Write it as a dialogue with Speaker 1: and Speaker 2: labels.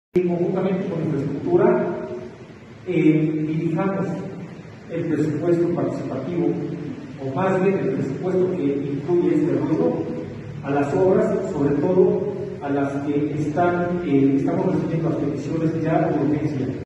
Speaker 1: Conjuntamente con infraestructura, dirijamos el presupuesto participativo, o más bien el presupuesto que incluye este rubro, a las obras, sobre todo a las que estamos recibiendo las peticiones ya de urgencia.